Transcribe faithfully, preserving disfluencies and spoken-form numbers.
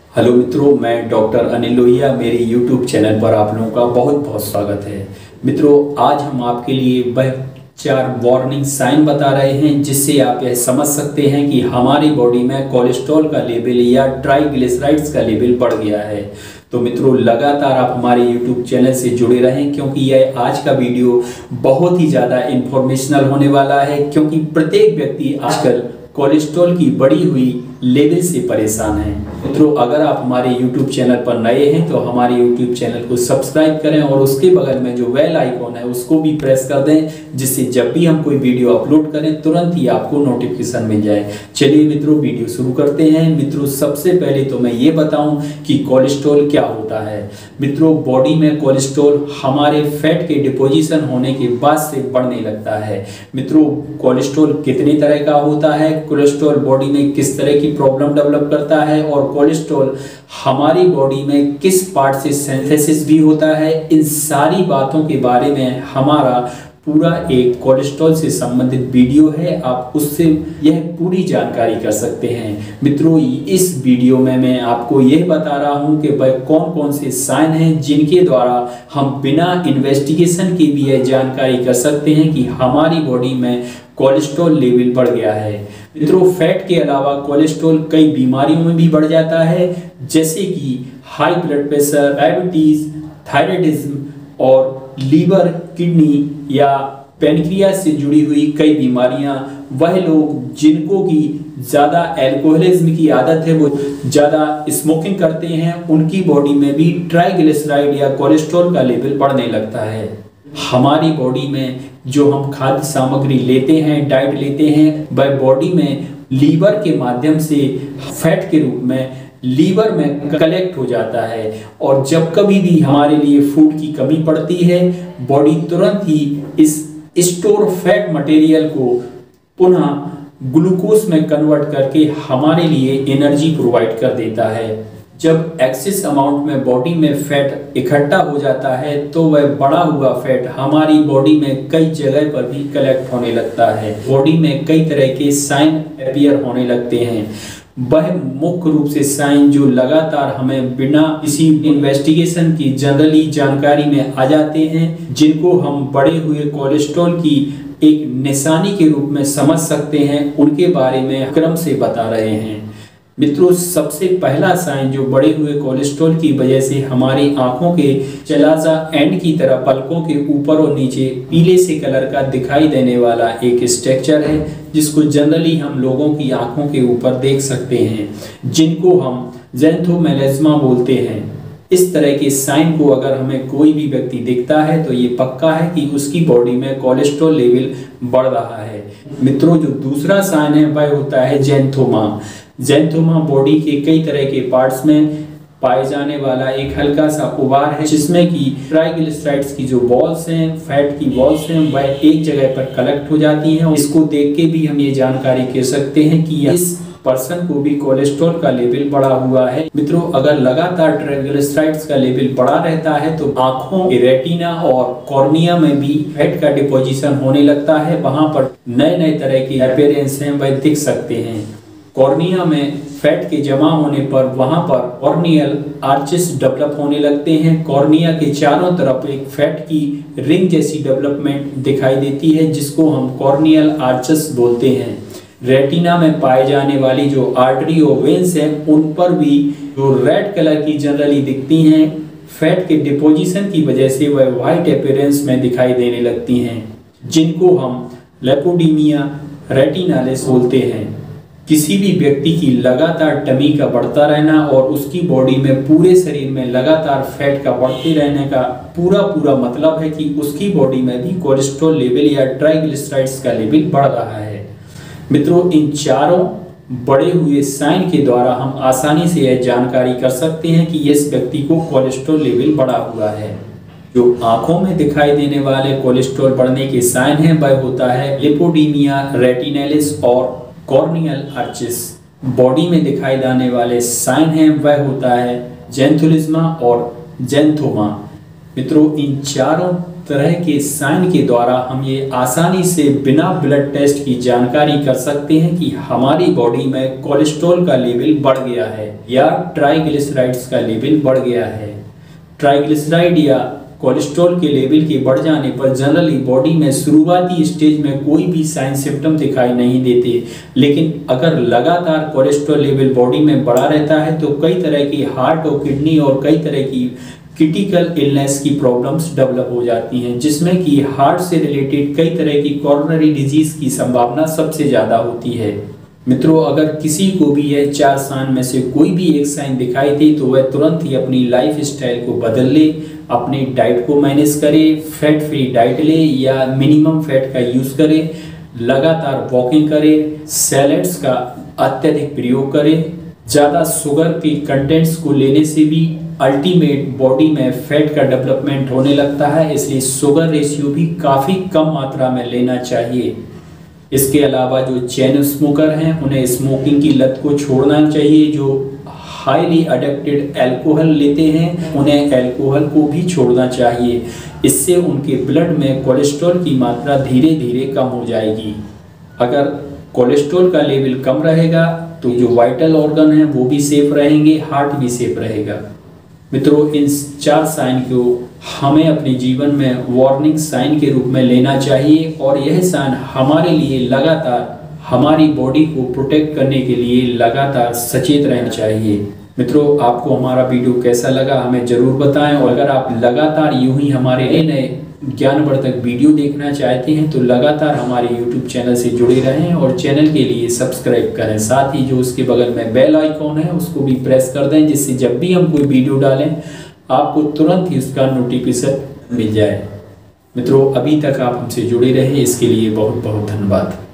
Hello मित्रों, मैं doctor Anil Lohia. मेरे यूट्यूब चैनल पर आप लोगों का बहुत बहुत स्वागत है। मित्रों, आज हम आपके लिए वह चार वार्निंग साइन बता रहे हैं जिससे आप यह समझ सकते हैं कि हमारी बॉडी में कोलेस्ट्रॉल का लेवल या ट्राइग्लिसराइड्स का लेवल बढ़ गया है। तो मित्रों, लगातार आप हमारे यूट्यूब चैनल से जुड़े रहें क्योंकि यह आज का वीडियो बहुत ही ज़्यादा इंफॉर्मेशनल होने वाला है, क्योंकि प्रत्येक व्यक्ति आजकल कोलेस्ट्रॉल की बढ़ी हुई लेवल से परेशान है। मित्रों, अगर आप हमारे YouTube चैनल पर नए हैं तो हमारे YouTube चैनल को सब्सक्राइब करें और उसके बगल में जो बेल आइकॉन है उसको भी प्रेस कर दें, जिससे जब भी हम कोई वीडियो अपलोड करें तुरंत ही आपको नोटिफिकेशन मिल जाए। चलिए मित्रों, वीडियो शुरू करते हैं। मित्रों, सबसे पहले तो मैं ये बताऊं कि कोलेस्ट्रॉल क्या होता है। मित्रों, बॉडी में कोलेस्ट्रॉल हमारे फैट के डिपोजिशन होने के बाद से बढ़ने लगता है। मित्रों, कोलेस्ट्रॉल कितने तरह का होता है, कोलेस्ट्रॉल बॉडी में किस तरह की प्रॉब्लम डेवलप करता है और कोलेस्ट्रॉल हमारी बॉडी में किस पार्ट से सिंथेसिस भी होता है, इन सारी बातों के बारे में हमारा पूरा एक कोलेस्ट्रॉल से संबंधित वीडियो है। आप उससे यह पूरी जानकारी कर सकते हैं। मित्रों, इस वीडियो में मैं आपको यह बता रहा हूं कि वह कौन कौन से साइन हैं जिनके द्वारा हम बिना इन्वेस्टिगेशन के भी यह जानकारी कर सकते हैं कि हमारी बॉडी में कोलेस्ट्रॉल लेवल बढ़ गया है। मित्रों, फैट के अलावा कोलेस्ट्रॉल कई बीमारियों में भी बढ़ जाता है, जैसे कि high blood pressure, diabetes, thyroidism और लीवर, किडनी या पेनक्रियास से जुड़ी हुई कई बीमारियां। वह लोग जिनको की ज़्यादा अल्कोहलिज्म की आदत है, वो ज़्यादा स्मोकिंग करते हैं, उनकी बॉडी में भी ट्राइग्लिसराइड या कोलेस्ट्रॉल का लेवल बढ़ने लगता है। हमारी बॉडी में जो हम खाद्य सामग्री लेते हैं, डाइट लेते हैं, वह बॉडी में लीवर के माध्यम से फैट के रूप में लीवर में कलेक्ट हो जाता है, और जब कभी भी हमारे लिए फूड की कमी पड़ती है, बॉडी तुरंत ही इस स्टोर फैट मटेरियल को पुनः ग्लूकोज में कन्वर्ट करके हमारे लिए एनर्जी प्रोवाइड कर देता है। जब एक्सेस अमाउंट में बॉडी में फैट इकट्ठा हो जाता है तो वह बढ़ा हुआ फैट हमारी बॉडी में कई जगह पर भी कलेक्ट होने लगता है। बॉडी में कई तरह के साइन अपीयर होने लगते हैं। वह मुख्य रूप से साइन जो लगातार हमें बिना किसी इन्वेस्टिगेशन की जनरली जानकारी में आ जाते हैं, जिनको हम बढ़े हुए कोलेस्ट्रॉल की एक निशानी के रूप में समझ सकते हैं, उनके बारे में क्रम से बता रहे हैं। मित्रों, सबसे पहला साइन जो बढ़े हुए कोलेस्ट्रॉल की वजह से हमारी आंखों के चलाजा एंड की तरह पलकों के ऊपर और नीचे पीले से कलर का दिखाई देने वाला एक स्ट्रक्चर है, जिसको जनरली हम लोगों की आंखों के ऊपर देख सकते हैं, जिनको हम ज़ैंथोमेलास्मा बोलते हैं। इस तरह के साइन को अगर हमें कोई भी व्यक्ति दिखता है तो ये पक्का है कि उसकी बॉडी में कोलेस्ट्रॉल लेवल बढ़ रहा है। मित्रों, जो दूसरा साइन है वह होता है ज़ैंथोमा। ज़ैंथोमा बॉडी के कई तरह के पार्ट्स में पाए जाने वाला एक हल्का सा उभार है, जिसमें कि ट्राइग्लिसराइड्स की जो बॉल्स हैं, फैट की बॉल्स हैं, वह एक जगह पर कलेक्ट हो जाती हैं। इसको देख के भी हम ये जानकारी कह सकते हैं कि इस पर्सन को भी कोलेस्ट्रॉल का लेवल बढ़ा हुआ है। मित्रों, अगर लगातार ट्राइग्लिसराइड्स का लेवल बढ़ा रहता है तो आंखों के रेटिना और कॉर्निया में भी फैट का डिपोजिशन होने लगता है। वहां पर नए नए तरह के अपीयरेंस हैं वह दिख सकते हैं। कॉर्निया में फैट के जमा होने पर वहां पर कॉर्नियल आर्चेस डेवलप होने लगते हैं। कॉर्निया के चारों तरफ एक फैट की रिंग जैसी डेवलपमेंट दिखाई देती है, जिसको हम कॉर्नियल आर्चेस बोलते हैं। रेटिना में पाए जाने वाली जो आर्टरी और वेन्स हैं, उन पर भी जो रेड कलर की जनरली दिखती हैं, फैट के डिपोजिशन की वजह से वह व्हाइट अपीयरेंस में दिखाई देने लगती हैं, जिनको हम लिपोडीमिया रेटिनालिस बोलते हैं। किसी भी व्यक्ति की लगातार टमी का बढ़ता रहना और उसकी बॉडी में पूरे शरीर में लगातार फैट का बढ़ते रहने का पूरा पूरा मतलब है कि उसकी बॉडी में भी कोलेस्ट्रॉल लेवल या ट्राइग्लिसराइड्स का लेवल बढ़ रहा है। मित्रों, इन चारों बढ़े हुए साइन के द्वारा हम आसानी से यह जानकारी कर सकते हैं कि इस व्यक्ति को कोलेस्ट्रॉल लेवल बढ़ा हुआ है। जो आंखों में दिखाई देने वाले कोलेस्ट्रॉल बढ़ने के साइन हैं वह होता है लिपोडीमिया रेटिनालिस और कॉर्नियल आर्चेस। बॉडी में दिखाई देने वाले साइन हैं वह होता है ज़ैंथोलिज्मा और ज़ैंथोमा। मित्रों, इन चारों तरह के साइन के द्वारा हम ये आसानी से बिना ब्लड टेस्ट की जानकारी कर सकते हैं कि हमारी बॉडी में कोलेस्ट्रॉल का लेवल बढ़ गया है या ट्राइग्लिसराइड्स का लेवल बढ़ गया है। ट्राइग्लिसराइड या कोलेस्ट्रॉल के लेवल के बढ़ जाने पर जनरली बॉडी में शुरुआती स्टेज में कोई भी साइन सिम्टम दिखाई नहीं देते, लेकिन अगर लगातार कोलेस्ट्रॉल लेवल बॉडी में बढ़ा रहता है तो कई तरह की हार्ट और किडनी और कई तरह की क्रिटिकल इलनेस की प्रॉब्लम्स डेवलप हो जाती हैं, जिसमें कि हार्ट से रिलेटेड कई तरह की कॉरोनरी डिजीज की संभावना सबसे ज़्यादा होती है। मित्रों, अगर किसी को भी यह चार साइन में से कोई भी एक साइन दिखाई दे तो वह तुरंत ही अपनी लाइफ स्टाइल को बदल ले, अपनी डाइट को मैनेज करे, फैट फ्री डाइट ले या मिनिमम फैट का यूज़ करे, लगातार वॉकिंग करे, सैलेड्स का अत्यधिक प्रयोग करे। ज़्यादा शुगर के कंटेंट्स को लेने से भी अल्टीमेट बॉडी में फैट का डेवलपमेंट होने लगता है, इसलिए शुगर रेशियो भी काफ़ी कम मात्रा में लेना चाहिए। इसके अलावा जो चेन स्मोकर हैं उन्हें स्मोकिंग की लत को छोड़ना चाहिए। जो हाईली एडिक्टेड अल्कोहल लेते हैं उन्हें अल्कोहल को भी छोड़ना चाहिए। इससे उनके ब्लड में कोलेस्ट्रॉल की मात्रा धीरे धीरे कम हो जाएगी। अगर कोलेस्ट्रॉल का लेवल कम रहेगा तो जो वाइटल ऑर्गन हैं वो भी सेफ रहेंगे, हार्ट भी सेफ रहेगा। मित्रों, इन चार साइन को हमें अपने जीवन में वार्निंग साइन के रूप में लेना चाहिए और यह साइन हमारे लिए लगातार हमारी बॉडी को प्रोटेक्ट करने के लिए लगातार सचेत रहना चाहिए। मित्रों, आपको हमारा वीडियो कैसा लगा हमें ज़रूर बताएं और अगर आप लगातार यूं ही हमारे नए नए ज्ञानवर्धक वीडियो देखना चाहते हैं तो लगातार हमारे यूट्यूब चैनल से जुड़े रहें और चैनल के लिए सब्सक्राइब करें। साथ ही जो उसके बगल में बेल आइकॉन है उसको भी प्रेस कर दें, जिससे जब भी हम कोई वीडियो डालें आपको तुरंत ही उसका नोटिफिकेशन मिल जाए। मित्रों, अभी तक आप हमसे जुड़े रहे इसके लिए बहुत बहुत धन्यवाद।